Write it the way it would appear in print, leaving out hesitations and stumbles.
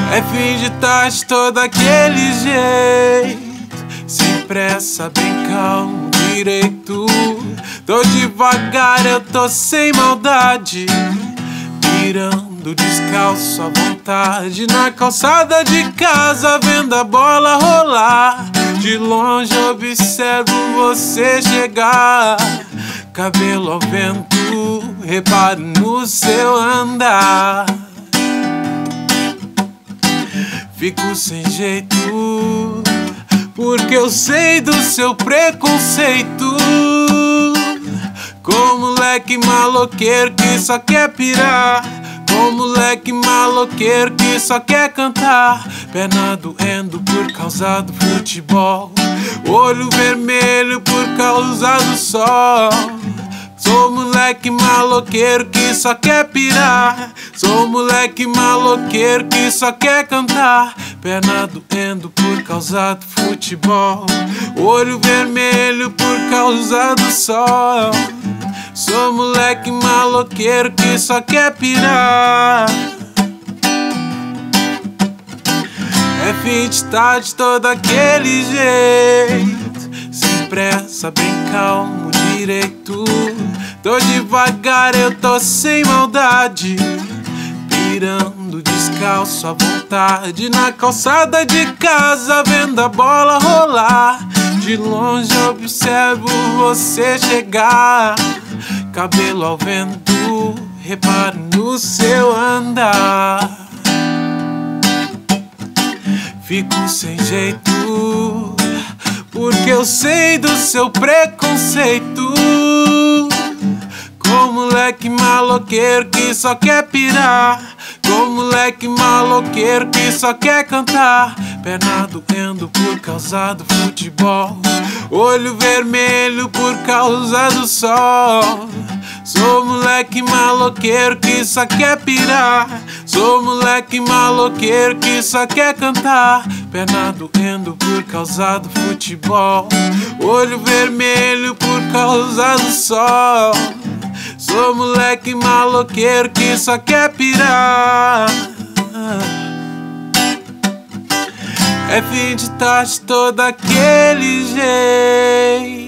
É fim de tarde, todo daquele jeito, sem pressa, bem calmo, direito. Tô devagar, eu tô sem maldade, mirando descalço à vontade, na calçada de casa, vendo a bola rolar. De longe observo você chegar, cabelo ao vento, reparo no seu andar. Fico sem jeito, porque eu sei do seu preconceito. Com moleque maloqueiro que só quer pirar, com moleque maloqueiro que só quer cantar. Perna doendo por causa do futebol, olho vermelho por causa do sol. Sou moleque maloqueiro que só quer pirar, sou moleque maloqueiro que só quer cantar. Perna doendo por causa do futebol, olho vermelho por causa do sol. Sou moleque maloqueiro que só quer pirar. É fim de tarde, todo daquele jeito, sem pressa, bem calmo, direito. Tô devagar, eu tô sem maldade, pirando descalço à vontade, na calçada de casa, vendo a bola rolar. De longe observo você chegar, cabelo ao vento, reparo no seu andar. Fico sem jeito, porque eu sei do seu preconceito. Com moleque maloqueiro que só quer pirar, com moleque maloqueiro que só quer cantar. Perna doendo por causa do futebol, olho vermelho por causa do sol. Sou moleque maloqueiro que só quer pirar, sou moleque maloqueiro que só quer cantar. Perna doendo por causa do futebol, olho vermelho por causa do sol. Sou moleque maloqueiro que só quer pirar. É fim de tarde, todo daquele jeito.